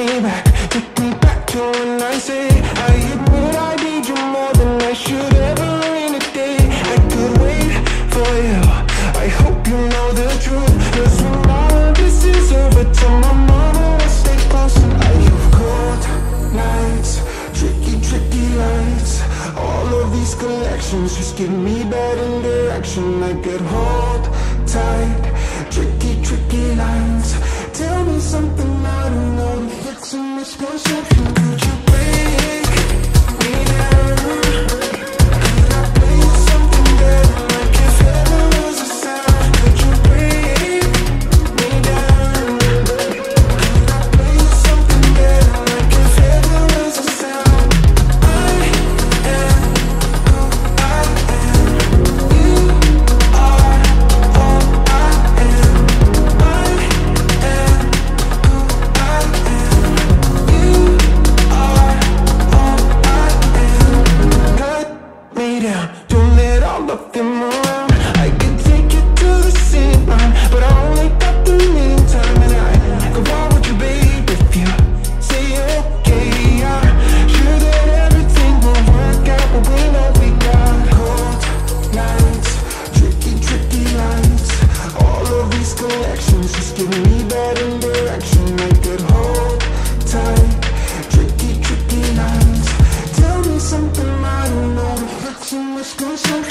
back, take me back to when I say I admit I need you more than I should ever in a day. I could wait for you, I hope you know the truth, 'cause when all of this is over, tell my mama we'll stay close. I have cold nights, tricky, tricky lights. All of these collections just give me bad indirection. I could hold tight, tricky, tricky lines. Tell me something I don't know to fix a misconception. Could you break me down? Could I play something better, like if heaven was a sound? Could you break me down? Could I play something better, like if heaven was a sound? I am who I am. You are all I am. I am who I am. You are all I am. Cut me down, don't let all of them around. I can take you to the city line, but I only got the meantime. And I go far with you, babe, if you say okay. I'm sure that everything will work out, but we know we got cold nights, tricky, tricky lights. All of these collections just give me bad indirection. I could hold tight, tricky, tricky lines. Tell me something I don't know to fix a misconception.